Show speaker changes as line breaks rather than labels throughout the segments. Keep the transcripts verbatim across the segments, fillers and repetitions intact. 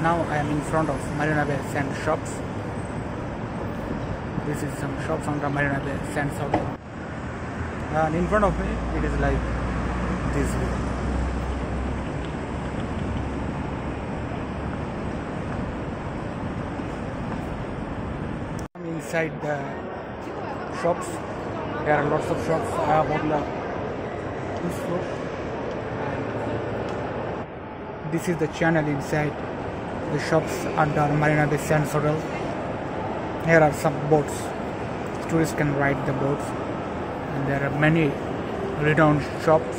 Now I am in front of Marina Bay Sands shops. This is some shops on the Marina Bay Sands hotel. And in front of me, it is like this way. I'm inside the shops. There are lots of shops. I have on the this floor. This is the channel inside the shops at the Marina Bay Sands hotel. Here are some boats. Tourists can ride the boats, and there are many renowned shops.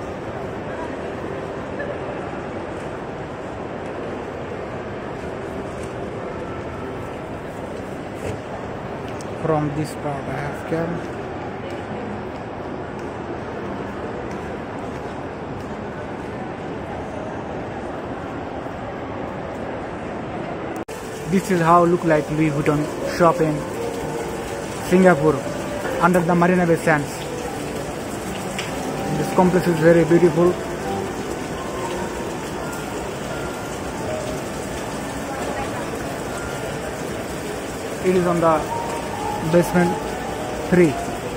From this part I have come. This is how look like Louis Vuitton shop in Singapore under the Marina Bay Sands. This complex is very beautiful. It is on the basement three.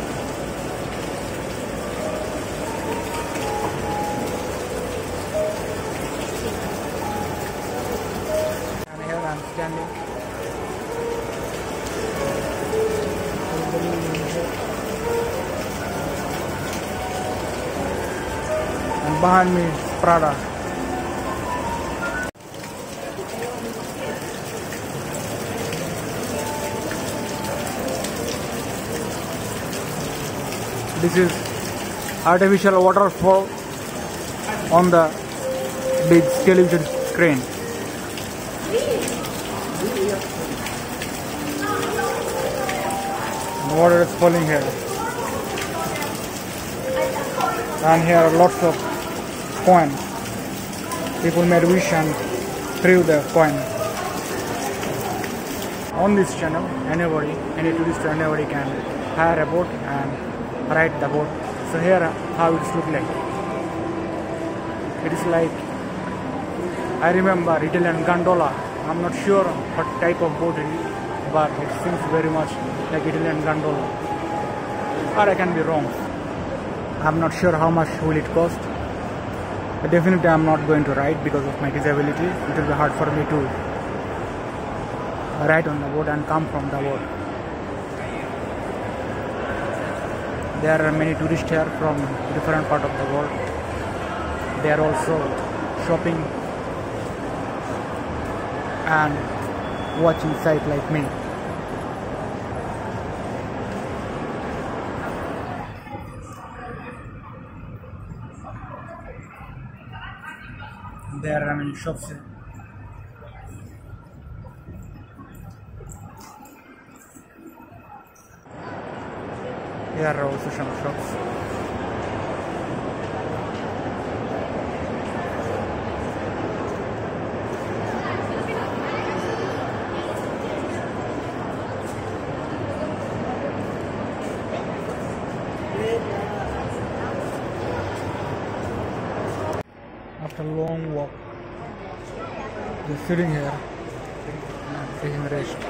And here I am standing. And behind me is Prada. This is artificial waterfall on the big television screen. Water is falling here. And here are lots of coins. People made wish and threw the coin. On this channel, anybody, any tourist or anybody can hire a boat and ride the boat. So here how it looks like. It is like, I remember Italian gondola. I'm not sure what type of boat it is, but it seems very much like Italian gondola. Or I can be wrong. I'm not sure how much will it cost. But definitely I'm not going to ride because of my disability. It will be hard for me to ride on the boat and come from the boat. There are many tourists here from different parts of the world. They are also shopping and watching sight like me. There are many shops here. Here are also some shops. After a long walk, they're sitting here and taking a rest.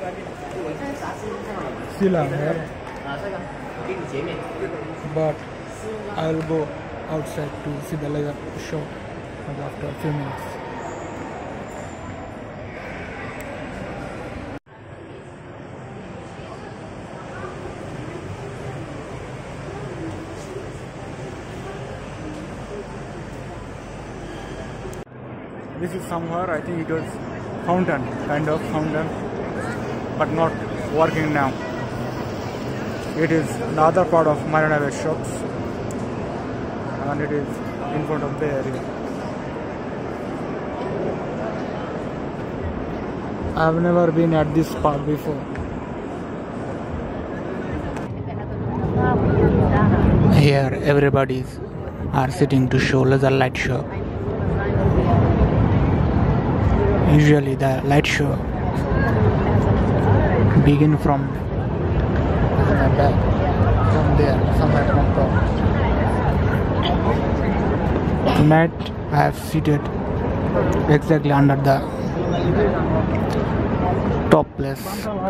Still I'm here, but I will go outside to see the laser show after a few minutes. This is somewhere, I think it was fountain, kind of fountain, but not working now. It is the other part of Marina Bay shops, and it is in front of the area. I have never been at this part before. Here everybody are sitting to show laser light show. Usually the light show begin from back, from there, somewhere from top. Tonight I have seated exactly under the topless.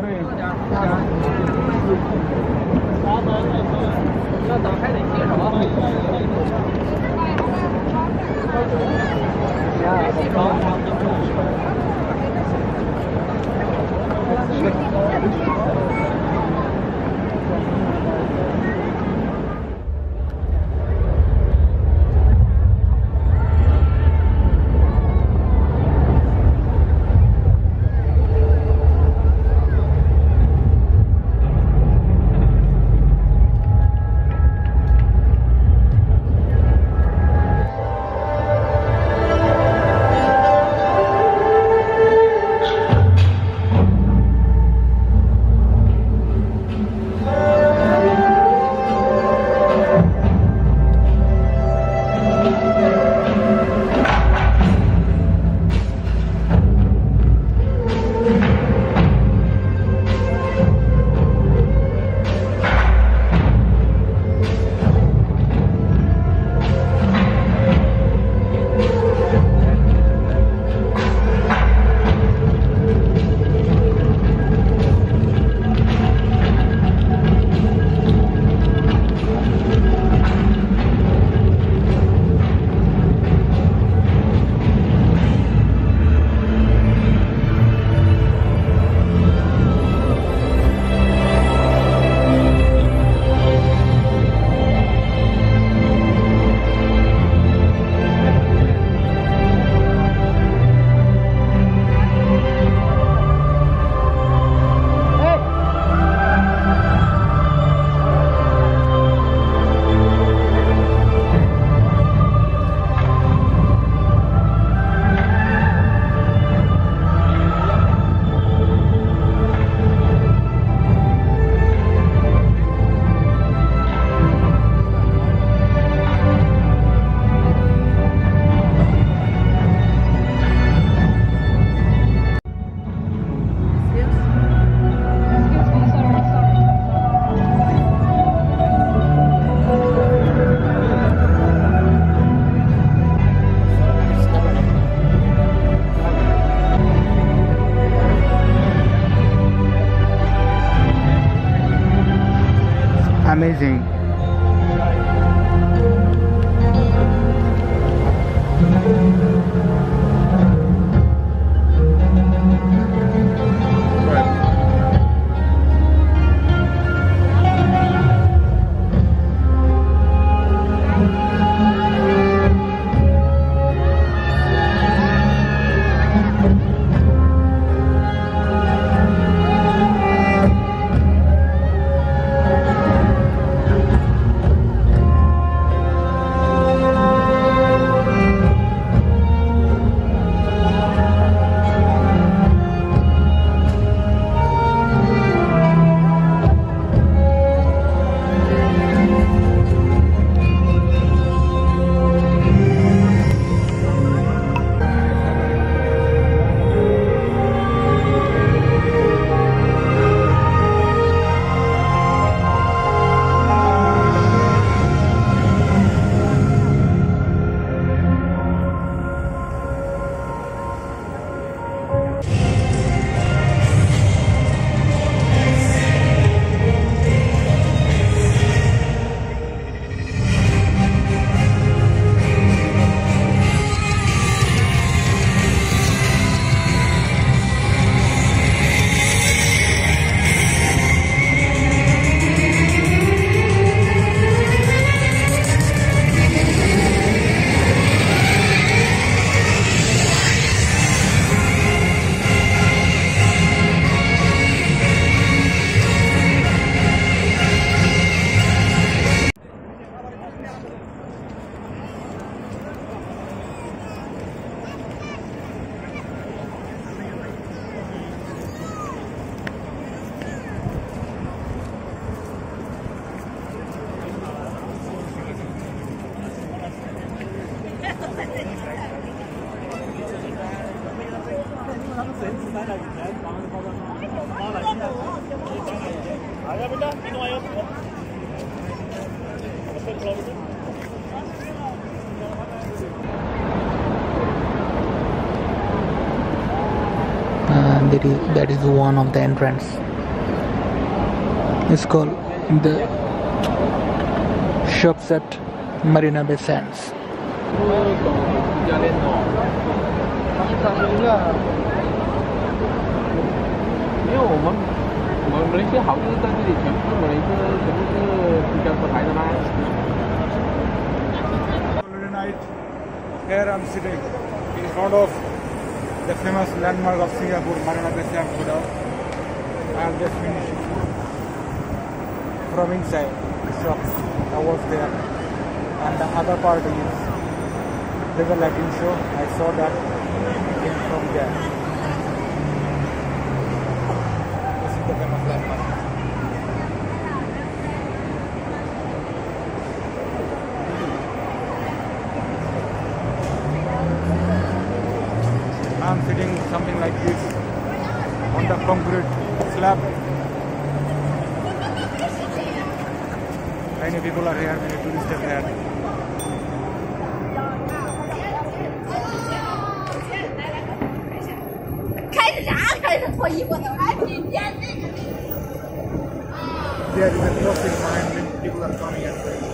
Amazing. and that is, that is one of the entrance. It's called the shops at Marina Bay Sands.
因为我们我们马来西亚好就是在这里全部是马来西亚全部是新加坡来的嘛。
Holiday night. Here I'm sitting in front of the famous landmark of Singapore, Marina Bay Sands Hotel. I have just finished from inside the shops. I was there, and the other part is there's a lighting show. I saw that in from there. This is the famous landmark. I'm sitting something like this on the concrete slab. Many people are here, many tourists are here. There is a traffic behind me, people are coming and going.